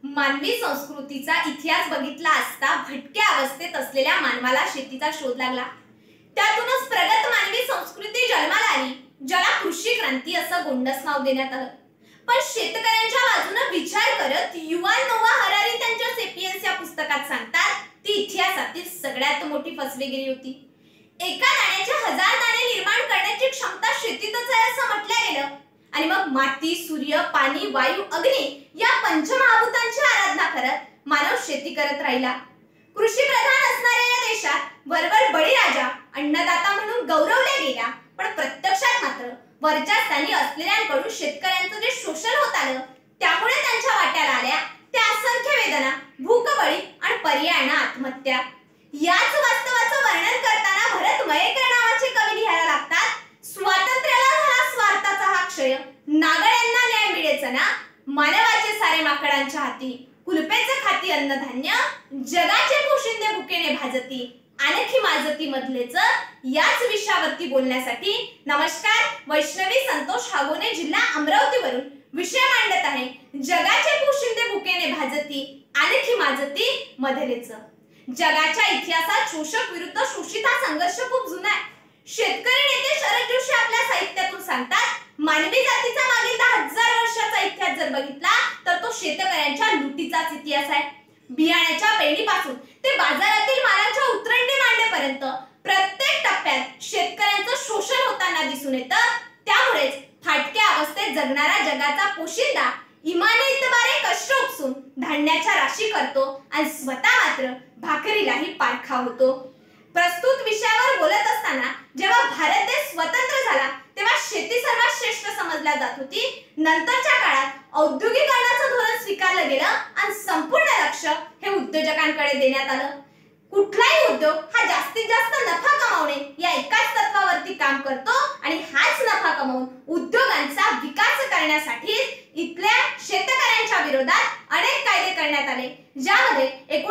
मानवी संस्कृतीचा इतिहास बघितला असता भटक्या अवस्थेत असलेल्या मानवाला शेतीचा शोध लागला। त्यातूनच प्रगत मानवी संस्कृती जन्माला आली, ज्याला कृषी क्रांती असं गोंडस नाव देण्यात आलं। पण शेतकऱ्यांच्या बाजूने विचार करत युवान नोवा हरारी त्यांच्या सेपियन्स या पुस्तकात सांगतात, ती इतिहासातील सगळ्यात मोठी फसवेगिरी होती। एका दाण्याचे 1000 दाणे निर्माण करण्याची क्षमता शेतीतच आहे असं म्हटलं गेलं, आणि मग माती, सूर्य, पाणी, वायू, अग्नी या पंचमहाभूतांची आराधना करत मानव शेती करत राहिला। कृषी प्रधान असणाऱ्या या देशात वरवर बळीराजा, अन्नदाता म्हणून गौरवल्या गेल्या, पण प्रत्यक्षात मात्र वरच्या स्थानी असलेल्यांकडून शेतकऱ्यांचं जे शोषण होत आलं, त्यामुळे त्यांच्या वाट्याला आल्या त्या असंख्य वेदना, भूकबळी आणि पर्यायाने आत्महत्या। याच वास्तवाचं वर्णन करताना भरत मयेकर नावाचे कवी लिहायला लागतात, स्वातंत्र्याला झाला स्वार्थाचा हा क्षय, नागळ्यांना न्याय मिळेच ना, मानवाचे सारे माकडांच्या हाती, कुलपेचे खाती अन्नधान्य, जगाचे पोशिंदे भुकेने भाजती, आणखी माजती मधलेच। याच विषयावरती बोलण्यासाठी नमस्कार, वैष्णवी संतोष हागोने, जिल्हा अमरावतीवरून विषय मांडत आहे, जगाचे पोशिंदे भुकेने भाजती, आणखी माजती मधलेच। जगाच्या इतिहासात शोषक विरुद्ध शोषित हा संघर्ष खूप जुना आहे। शेतकरी नेते शरद जोशी आपल्या साहित्यातून सांगतात, मानवी जातीचा मागील 10,000 वर्षाचा इतिहास जर बघितला तर तो शेतकऱ्यांच्या लुटीचाच इतिहास आहे। बियाण्याच्या पेरणीपासून ते बाजारातील मालाच्या उतरंडी मांडेपर्यंत प्रत्येक टप्प्यात शेतकऱ्यांचं शोषण होताना दिसून येतं। त्यामुळेच फाटक्या अवस्थेत जगणारा जगाचा पोशिंदा इमाने इतबारे कष्ट उपसून धान्याच्या राशी करतो आणि स्वतः मात्र भाकरीलाही पारखा होतो। प्रस्तुत विषयावर बोलत असताना जेव्हा भारत देश स्वतंत्र झाला तेव्हा शेती सर्वात श्रेष्ठ समजल्या जात होती। नंतरच्या काळात औद्योगिकरणाचं धोरण स्वीकारलं गेलं आणि संपूर्ण लक्ष हे उद्योजकांकडे देण्यात आलं। कुठलाही उद्योग हा जास्तीत जास्त नफा कमावणे या एकाच तत्वावरती काम करतो आणि हाच नफा कमावून उद्योगांचा विकास करण्यासाठी इथल्या शेतकऱ्यांच्या विरोधात अनेक कायदे करण्यात आले, ज्यामध्ये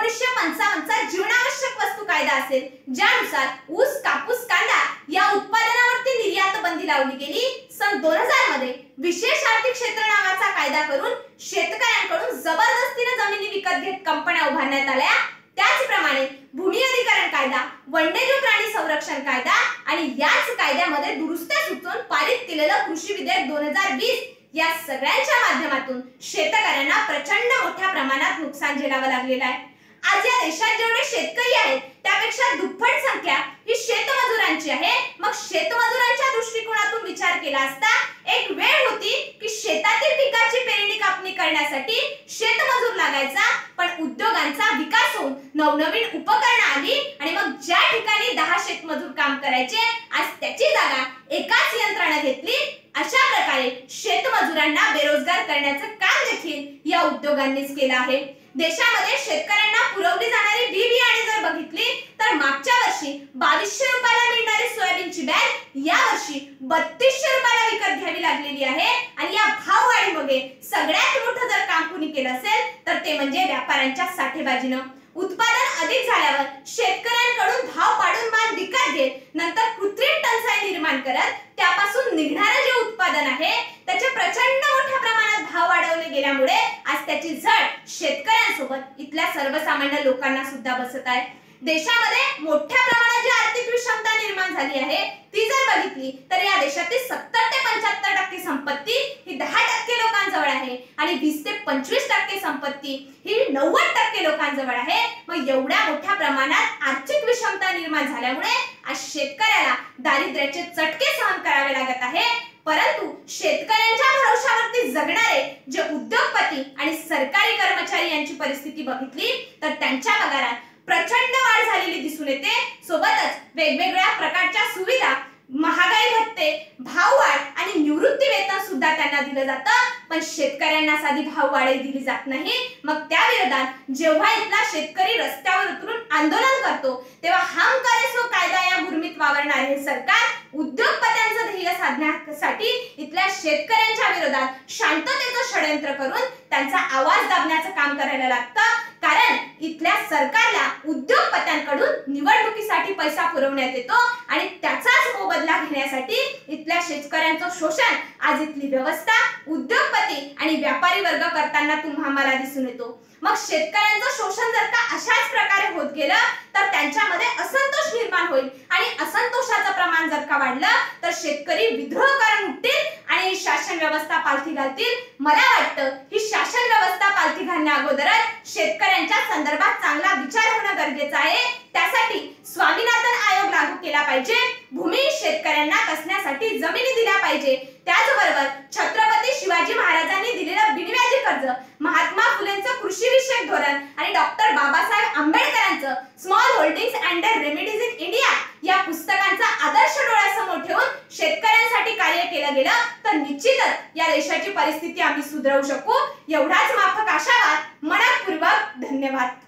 1955 चा जीवनावश्यक वस्तू कायदा असेल, ज्यानुसार ऊस, कापूस, कांदा या उत्पादनावरती निर्यात बंदी लावली गेली। सन 2000 मध्ये विशेष आर्थिक क्षेत्र नावाचा कायदा करून शेतकऱ्यांकडून जबरदस्तीने जमिनी विकत घेत कंपन्या उभारण्यात आल्या। त्याचप्रमाणे भूमी अधिग्रहण कायदा, वन्यजीव प्राणी संरक्षण कायदा आणि याच कायद्यामध्ये दुरुस्त्या सुचवून पारित केलेलं कृषी विधेयक 2020 या सगळ्यांच्या माध्यमातून शेतकऱ्यांना प्रचंड मोठ्या प्रमाणात नुकसान झेलावं लागलेलं आहे। आज या देशात जेवढे शेतकरी आहेत त्यापेक्षा दुप्पट संख्या ही शेतमजुरांची आहे। मग शेतमजुरांच्या दृष्टिकोनातून विचार केला असता एक वेळ होती की शेतातील पिकाची पेरणी कापणी करण्यासाठी शेतमजूर लागायचा, पण उद्योगांचा विकास होऊन नवनवीन उपकरणं आली आणि मग ज्या ठिकाणी 10 शेतमजूर काम करायचे, आज त्याची जागा एकाच यंत्राने घेतली। अशा प्रकारे शेतमजुरांना बेरोजगार करण्याचं काम देखील या उद्योगांनीच केलं आहे। देशामध्ये शेतकऱ्यांना पुरवली जाणारी बी बियाणे जर बघितली तर मागच्या वर्षी 2200 रुपयाला मिळणारी सोयाबीनची बॅग यावर्षी 3200 रुपयाला विकत घ्यावी लागलेली आहे। आणि या भाववाढीमध्ये सगळ्यात मोठं जर काम कुणी केलं असेल तर ते म्हणजे व्यापाऱ्यांच्या साठेबाजीनं। उत्पादन अधिक झाल्यावर शेतकऱ्यांकडून भाव पाडून माल विकत घेत नंतर कृत्रिम टंचाई निर्माण करत त्यापासून निघणारे जे उत्पादन आहे त्याचे प्रचंड मोठ्या प्रमाणात भाव वाढवले गेल्यामुळे आज त्याची झळ शेतकऱ्यांसोबत इथल्या सर्वसामान्य लोकांना सुद्धा बसत आहे। देशामध्ये मोठ्या प्रमाणात जी आर्थिक विषमता निर्माण झाली आहे ती जर बघितली तर या देशातील 70 ते 75% संपत्ती ही 10% लोकांजवळ आहे आणि 20 ते 25% संपत्ती ही 90% लोकांजवळ आहे। मग एवढ्या मोठ्या प्रमाणात आर्थिक विषमता निर्माण झाल्यामुळे आज शेतकऱ्याला दारिद्र्याचे चटके सहन करावे लागत आहे। परंतु शेतकऱ्यांच्या भरोशावरती जगणारे जे उद्योगपती आणि सरकारी कर्मचारी यांची परिस्थिती बघितली तर त्यांच्या पगारात प्रचंड वाढ झालेली दिसून येते। सोबतच वेगवेगळ्या प्रकारच्या सुविधा, महागाई भत्ते, भाववाढ आणि निवृत्ती वेतन सुद्धा त्यांना दिलं जातं, पण शेतकऱ्यांना साधी भाववाढ दिली जात नाही। मग त्या विरोधात जेव्हा इथला शेतकरी रस्त्यावर उतरून आंदोलन करतो तेव्हा हम करे सो कायदा या भूमीत वावरणारे हे सरकार उद्योगपत्यांचं ध्येय साधण्यासाठी इथल्या शेतकऱ्यांच्या विरोधात शांततेचं षडयंत्र करून त्यांचा आवाज दाबण्याचं काम करायला लागतं। कारण इथल्या सरकारला उद्योगपत्यांकडून निवडणुकीसाठी पैसा पुरवण्यात येतो आणि त्याचाच मोबदला घेण्यासाठी इथल्या शेतकऱ्यांचं शोषण आज इथली व्यवस्था, उद्योगपती आणि व्यापारी वर्ग करताना तुम्हाला दिसून येतो। मग शेतकऱ्यांचं शोषण जर का अशाच प्रकारे होत गेलं तर त्यांच्यामध्ये असंतोष निर्माण होईल आणि असंतोषाचं प्रमाण जर का वाढलं तर शेतकरी विद्रोह करून उठतील आणि शासन व्यवस्था पालथी घालतील। मला वाटतं ही शासन व्यवस्था पालथी घालण्या अगोदरच शेतकऱ्यांच्या संदर्भात चांगला विचार होणं गरजेचं आहे। त्यासाठी स्वामीनाथन आयोग लागू केला पाहिजे, भूमी शेतकऱ्यांना कसण्यासाठी जमिनी दिल्या पाहिजे। त्याचबरोबर छत्रपती शिवाजी महाराजांनी दिलेलं बिनव्याजी कर्ज, महात्मा फुलेंचं कृषी विषयक धोरण आणि डॉक्टर बाबासाहेब आंबेडकरांचं small holdings and their remedies in India या पुस्तकांचा आदर्श डोळ्यासमोर ठेवून शेतकऱ्यांसाठी कार्य केलं गेलं तर निश्चितच या देशाची परिस्थिती आम्ही सुधारू शकू। एवढाच माफक आशावाद, मनपूर्वक धन्यवाद।